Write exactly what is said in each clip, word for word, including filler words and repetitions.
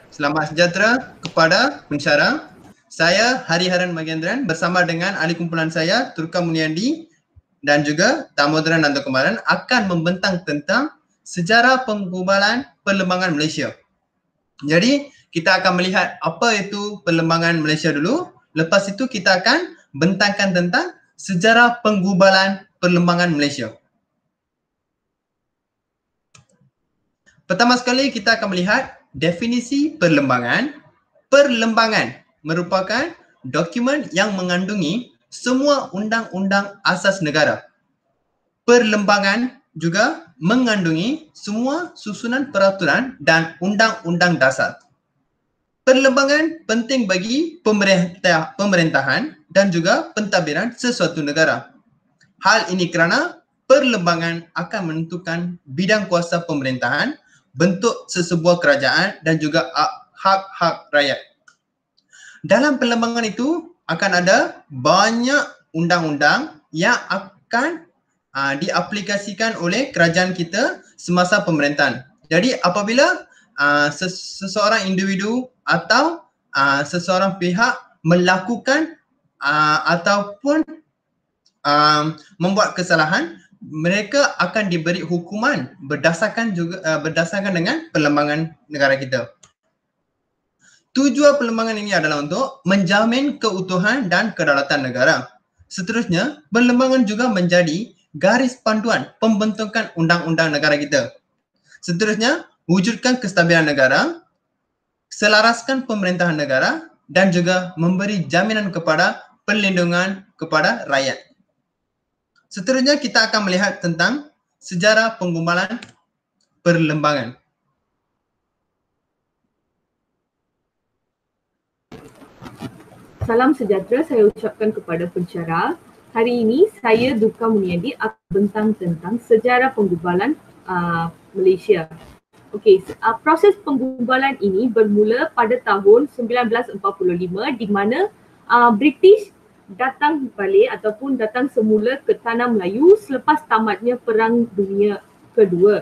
Selamat sejahtera kepada pensyarah. Saya Hariharan Magendran bersama dengan ahli kumpulan saya Turka Muniandi dan juga Tamodran Nanto Kumaran akan membentang tentang sejarah penggubalan Perlembangan Malaysia. Jadi kita akan melihat apa itu Perlembangan Malaysia dulu. Lepas itu kita akan bentangkan tentang sejarah penggubalan Perlembangan Malaysia. Pertama sekali kita akan melihat definisi perlembangan. Perlembangan merupakan dokumen yang mengandungi semua undang-undang asas negara. Perlembangan juga mengandungi semua susunan peraturan dan undang-undang dasar. Perlembangan penting bagi pemerintah, pemerintahan dan juga pentadbiran sesuatu negara. Hal ini kerana perlembangan akan menentukan bidang kuasa pemerintahan, bentuk sesebuah kerajaan dan juga hak-hak rakyat. Dalam perlembangan itu akan ada banyak undang-undang yang akan uh, diaplikasikan oleh kerajaan kita semasa pemerintahan. Jadi apabila uh, ses- seseorang individu atau uh, seseorang pihak melakukan uh, ataupun uh, membuat kesalahan, mereka akan diberi hukuman berdasarkan juga uh, berdasarkan dengan perlembangan negara kita. Tujuan perlembangan ini adalah untuk menjamin keutuhan dan kedaulatan negara. Seterusnya, perlembangan juga menjadi garis panduan pembentukan undang-undang negara kita. Seterusnya, wujudkan kestabilan negara, selaraskan pemerintahan negara dan juga memberi jaminan kepada perlindungan kepada rakyat. Seterusnya kita akan melihat tentang sejarah penggubalan perlembangan. Salam sejahtera saya ucapkan kepada pensyarah. Hari ini saya Turka Muniandi akan bentang tentang sejarah penggubalan uh, Malaysia. Okey, uh, proses penggubalan ini bermula pada tahun sembilan belas empat puluh lima di mana uh, British datang balik ataupun datang semula ke Tanah Melayu selepas tamatnya Perang Dunia Kedua.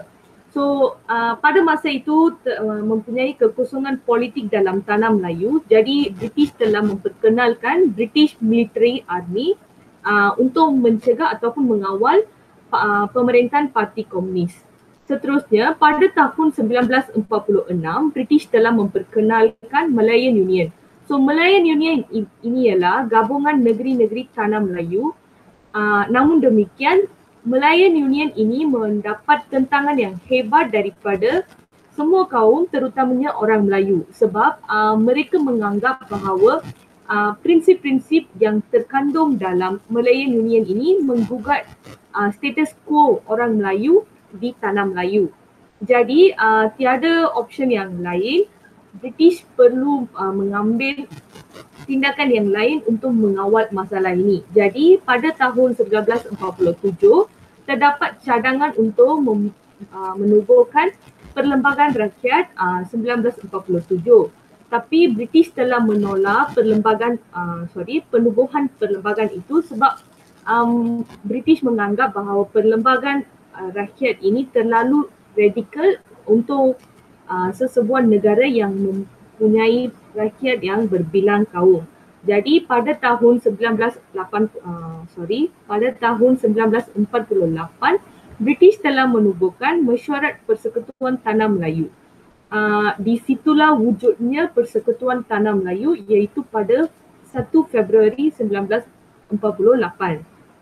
So uh, pada masa itu uh, mempunyai kekosongan politik dalam Tanah Melayu, jadi British telah memperkenalkan British Military Army uh, untuk mencegah ataupun mengawal uh, pemerintahan Parti Komunis. Seterusnya pada tahun sembilan belas empat puluh enam British telah memperkenalkan Malayan Union. So Malayan Union ini ialah gabungan negeri-negeri Tanah Melayu. Uh, namun demikian, Malayan Union ini mendapat tentangan yang hebat daripada semua kaum, terutamanya orang Melayu, sebab uh, mereka menganggap bahawa uh, prinsip-prinsip yang terkandung dalam Malayan Union ini menggugat uh, status quo orang Melayu di Tanah Melayu. Jadi uh, tiada option yang lain. British perlu uh, mengambil tindakan yang lain untuk mengawal masalah ini. Jadi pada tahun sembilan belas empat puluh tujuh terdapat cadangan untuk mem, uh, menubuhkan Perlembagaan Rakyat uh, sembilan belas empat puluh tujuh. Tapi British telah menolak perlembagaan uh, sorry penubuhan perlembagaan itu sebab um, British menganggap bahawa Perlembagaan uh, Rakyat ini terlalu radikal untuk Uh, sesebuah negara yang mempunyai rakyat yang berbilang kaum. Jadi pada tahun sembilan belas lapan uh, sorry pada tahun sembilan belas empat puluh lapan British telah menubuhkan Mesyuarat Persekutuan Tanah Melayu. Uh, di situlah wujudnya Persekutuan Tanah Melayu iaitu pada satu Februari sembilan belas empat puluh lapan.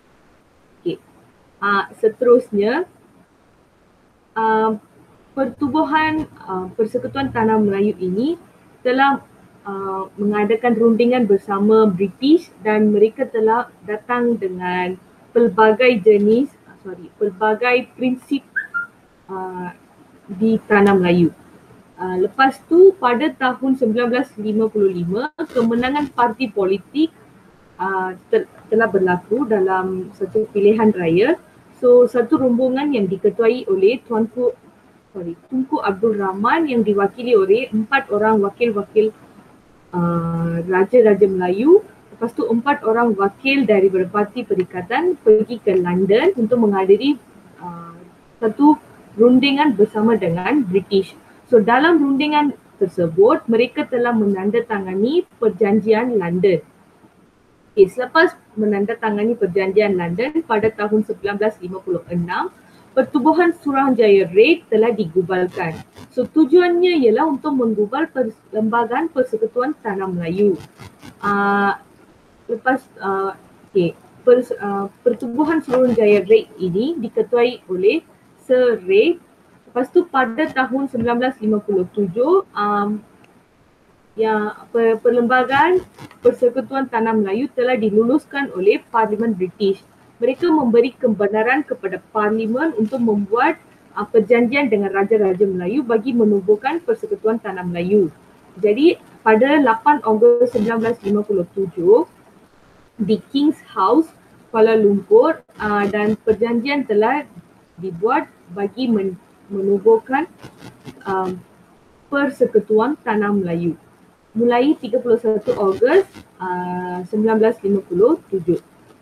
Okay. Uh, seterusnya uh, Pertubuhan uh, Persekutuan Tanah Melayu ini telah uh, mengadakan rundingan bersama British dan mereka telah datang dengan pelbagai jenis, sorry, pelbagai prinsip uh, di Tanah Melayu. Uh, lepas tu pada tahun sembilan belas lima puluh lima kemenangan parti politik uh, te- telah berlaku dalam satu pilihan raya. So satu rombongan yang diketuai oleh Tuanku sorry, Tunku Abdul Rahman yang diwakili oleh empat orang wakil-wakil uh, Raja-Raja Melayu. Lepas tu empat orang wakil dari berparti perikatan pergi ke London untuk menghadiri uh, satu rundingan bersama dengan British. So dalam rundingan tersebut, mereka telah menandatangani Perjanjian London. Okay, selepas menandatangani Perjanjian London pada tahun sembilan belas lima puluh enam, Pertubuhan Suruhanjaya Raid telah digubalkan. So tujuannya ialah untuk menggubal Perlembagaan Persekutuan Tanah Melayu. Uh, lepas uh, okay, per, uh, Pertubuhan Suruhanjaya Raid ini diketuai oleh Sir Raid. Lepas tu pada tahun sembilan belas lima puluh tujuh, um, yang per, Perlembagaan Persekutuan Tanah Melayu telah diluluskan oleh Parlimen British. Mereka memberi kebenaran kepada Parlimen untuk membuat uh, perjanjian dengan Raja-Raja Melayu bagi menubuhkan Persekutuan Tanah Melayu. Jadi pada lapan Ogos sembilan belas lima puluh tujuh di King's House, Kuala Lumpur, uh, dan perjanjian telah dibuat bagi men- menubuhkan um, Persekutuan Tanah Melayu mulai tiga puluh satu Ogos uh, sembilan belas lima puluh tujuh.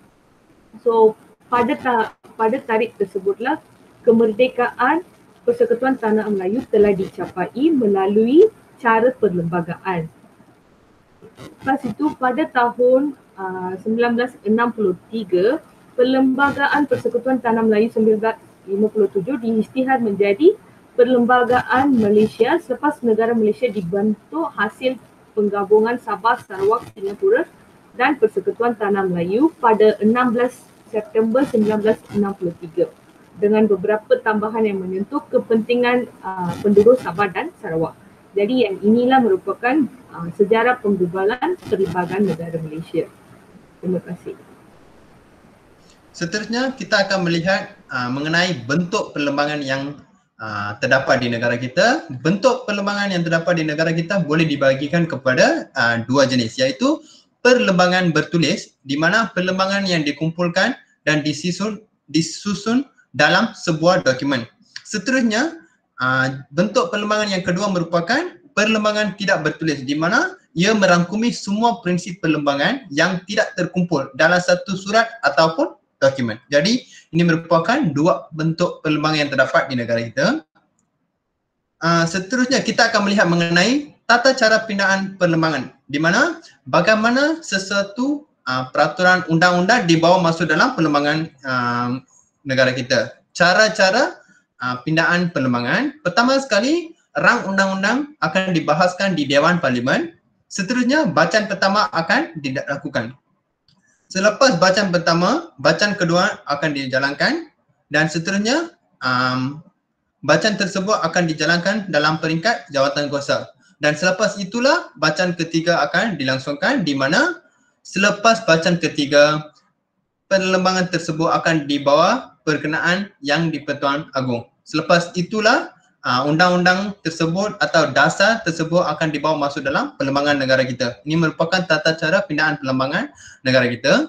So pada ta- pada tarikh tersebutlah kemerdekaan Persekutuan Tanah Melayu telah dicapai melalui cara perlembagaan. Lepas itu pada tahun uh, sembilan belas enam puluh tiga, Perlembagaan Persekutuan Tanah Melayu sembilan belas lima puluh tujuh diisytihar menjadi Perlembagaan Malaysia selepas negara Malaysia dibentuk hasil penggabungan Sabah, Sarawak, Singapura dan Persekutuan Tanah Melayu pada enam belas September sembilan belas enam puluh tiga dengan beberapa tambahan yang menyentuh kepentingan uh, penduduk Sabah dan Sarawak. Jadi yang inilah merupakan uh, sejarah penggubalan Perlembagaan Negara Malaysia. Terima kasih. Seterusnya kita akan melihat uh, mengenai bentuk perlembagaan yang uh, terdapat di negara kita. Bentuk perlembagaan yang terdapat di negara kita boleh dibagikan kepada uh, dua jenis, iaitu perlembagaan bertulis, di mana perlembagaan yang dikumpulkan dan disusun, disusun dalam sebuah dokumen. Seterusnya, uh, bentuk perlembagaan yang kedua merupakan perlembagaan tidak bertulis, di mana ia merangkumi semua prinsip perlembagaan yang tidak terkumpul dalam satu surat ataupun dokumen. Jadi ini merupakan dua bentuk perlembagaan yang terdapat di negara kita. Uh, seterusnya kita akan melihat mengenai tata cara pindaan perlembagaan, di mana bagaimana sesuatu uh, peraturan undang-undang dibawa masuk dalam perlembagaan uh, negara kita. Cara-cara uh, pindaan perlembagaan, pertama sekali rang undang-undang akan dibahaskan di Dewan Parlimen. Seterusnya bacaan pertama akan dilakukan. Selepas bacaan pertama, bacaan kedua akan dijalankan dan seterusnya um, bacaan tersebut akan dijalankan dalam peringkat jawatankuasa. Dan selepas itulah bacaan ketiga akan dilangsungkan, di mana selepas bacaan ketiga, perlembagaan tersebut akan dibawa perkenaan yang di-Pertuan Agong. Selepas itulah uh, undang-undang tersebut atau dasar tersebut akan dibawa masuk dalam perlembagaan negara kita. Ini merupakan tata cara pindaan perlembagaan negara kita.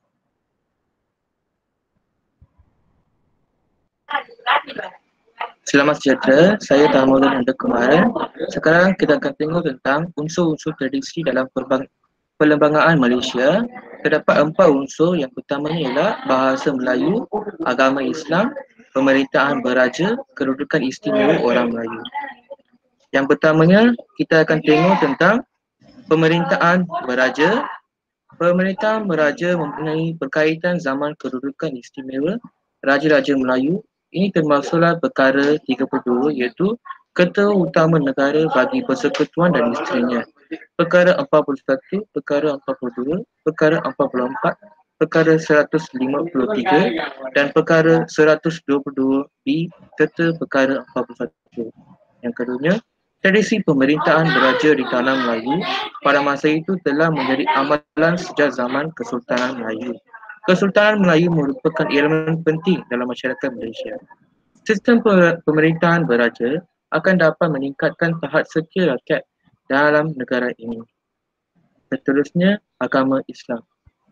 Selamat sejahtera, saya Tamuddin Abdul Kumar. Sekarang kita akan tengok tentang unsur-unsur tradisi dalam perlembagaan Malaysia. Terdapat empat unsur. Yang pertamanya ialah bahasa Melayu, agama Islam, pemerintahan beraja, kedudukan istimewa orang Melayu. Yang pertamanya kita akan tengok tentang pemerintahan beraja. Pemerintahan beraja mempunyai berkaitan zaman kedudukan istimewa Raja-Raja Melayu. Ini termasuklah perkara tiga puluh dua, iaitu Ketua Utama Negara bagi Persekutuan dan Isterinya. Perkara empat puluh satu, perkara empat puluh dua, perkara empat puluh empat, perkara seratus lima puluh tiga dan perkara seratus dua puluh dua B serta perkara empat puluh satu. Yang keduanya, tradisi pemerintahan beraja di Tanah Melayu pada masa itu telah menjadi amalan sejak zaman Kesultanan Melayu. Kesultanan Melayu merupakan elemen penting dalam masyarakat Malaysia. Sistem pemerintahan beraja akan dapat meningkatkan tahap setia rakyat dalam negara ini. Seterusnya, agama Islam.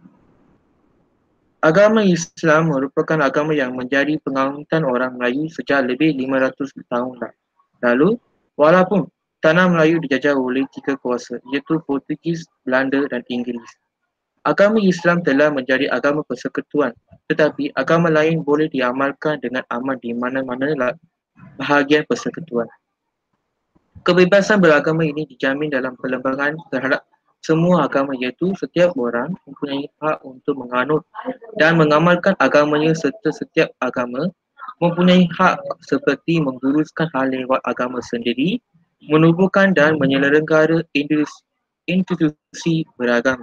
Agama Islam merupakan agama yang menjadi pengangkutan orang Melayu sejak lebih lima ratus tahun lalu, walaupun Tanah Melayu dijajah oleh tiga kuasa, iaitu Portugis, Belanda dan Inggeris. Agama Islam telah menjadi agama persekutuan, tetapi agama lain boleh diamalkan dengan aman di mana-mana bahagian persekutuan. Kebebasan beragama ini dijamin dalam perlembagaan terhadap semua agama, iaitu setiap orang mempunyai hak untuk menganut dan mengamalkan agamanya serta setiap agama mempunyai hak seperti menguruskan hal lewat agama sendiri, menubuhkan dan menyelenggara institusi beragama.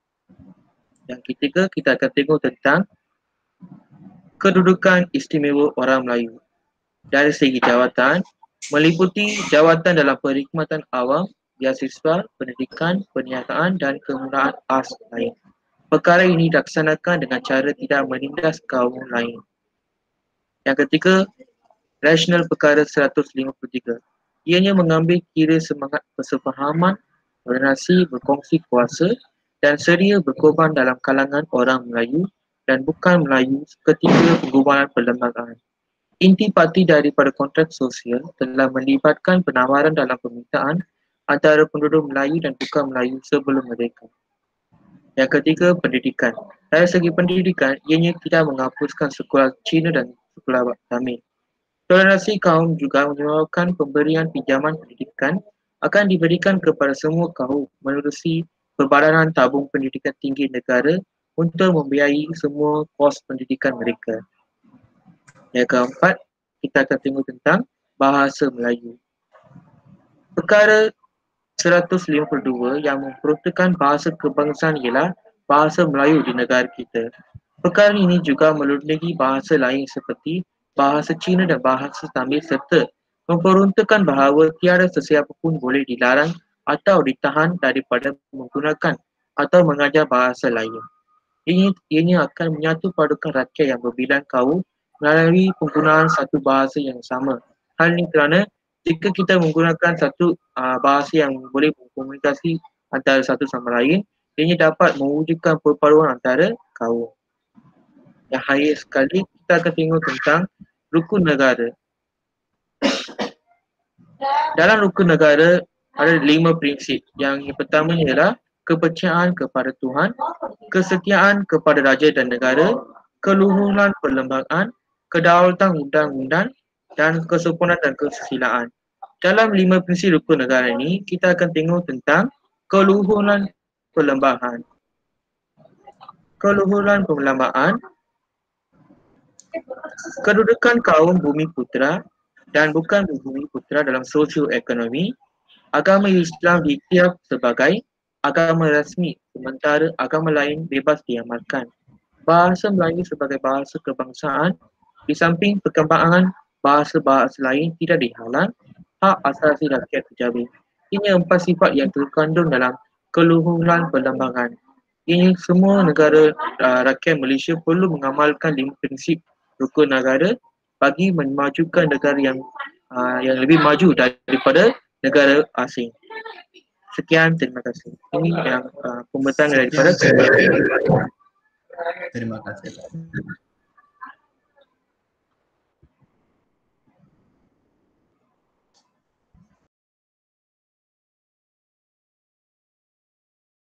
Yang ketiga, kita akan tengok tentang kedudukan istimewa orang Melayu. Dari segi jawatan, meliputi jawatan dalam perkhidmatan awam, beasiswa, pendidikan, perniagaan dan kemudahan khas lain. Perkara ini dilaksanakan dengan cara tidak menindas kaum lain. Yang ketiga, rasional perkara seratus lima puluh tiga. Ianya mengambil kira semangat persefahaman, toleransi, berkongsi kuasa dan sedia berkorban dalam kalangan orang Melayu dan bukan Melayu ketika penggubalan perlembagaan. Intipati daripada kontrak sosial telah melibatkan penawaran dalam permintaan antara penduduk Melayu dan bukan Melayu sebelum merdeka. Yang ketiga, pendidikan. Dari segi pendidikan, ianya tidak menghapuskan sekolah Cina dan sekolah Tamil. Toleransi kaum juga menyebabkan pemberian pinjaman pendidikan akan diberikan kepada semua kaum menerusi Perbadanan Tabung Pendidikan Tinggi Negara untuk membiayai semua kos pendidikan mereka. Yang keempat, kita akan tengok tentang bahasa Melayu. Perkara seratus lima puluh dua yang memperuntukkan bahasa kebangsaan ialah bahasa Melayu di negara kita. Perkara ini juga melindungi bahasa lain seperti bahasa Cina dan bahasa Tamil serta memperuntukkan bahawa tiada sesiapa pun boleh dilarang atau ditahan daripada menggunakan atau mengajar bahasa lain. Ini ianya akan menyatu padukan rakyat yang berbilang kaum melalui penggunaan satu bahasa yang sama. Hal ini kerana jika kita menggunakan satu uh, bahasa yang boleh berkomunikasi antara satu sama lain, ianya dapat mewujudkan perpaduan antara kaum. Yang akhir sekali, kita akan tengok tentang rukun negara. Dalam rukun negara ada lima prinsip. Yang pertama ialah kepercayaan kepada Tuhan, kesetiaan kepada raja dan negara, keluhuran perlembagaan, kedaulatan undang-undang dan kesempurnaan dan kesusilaan. Dalam lima prinsip rukun negara ini, kita akan tengok tentang keluhuran perlembagaan. Keluhuran perlembagaan, kedudukan kaum bumi putera dan bukan bumi putera dalam sosioekonomi. Agama Islam diiktiraf sebagai agama rasmi, sementara agama lain bebas diamalkan. Bahasa Melayu sebagai bahasa kebangsaan, di samping perkembangan bahasa-bahasa lain tidak dihalang, hak asasi rakyat terjamin. Ini empat sifat yang terkandung dalam keluhuran perlembagaan. Ini semua negara uh, rakyat Malaysia perlu mengamalkan lima prinsip rukun negara bagi memajukan negara yang uh, yang lebih maju daripada negara asing. Sekian, terima kasih. Ini yang uh, pembentangan daripada saya. Terima kasih.